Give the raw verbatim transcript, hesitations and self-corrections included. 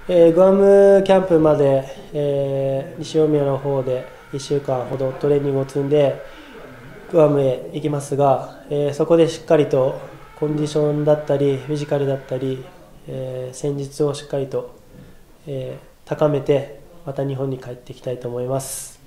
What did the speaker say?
えーグアムキャンプまで、えー西大宮の方でいっしゅうかんほどトレーニングを積んでグアムへ行きますが、えーそこでしっかりとコンディションだったりフィジカルだったり、えー戦術をしっかりと、えー高めてまた日本に帰ってきたいと思います。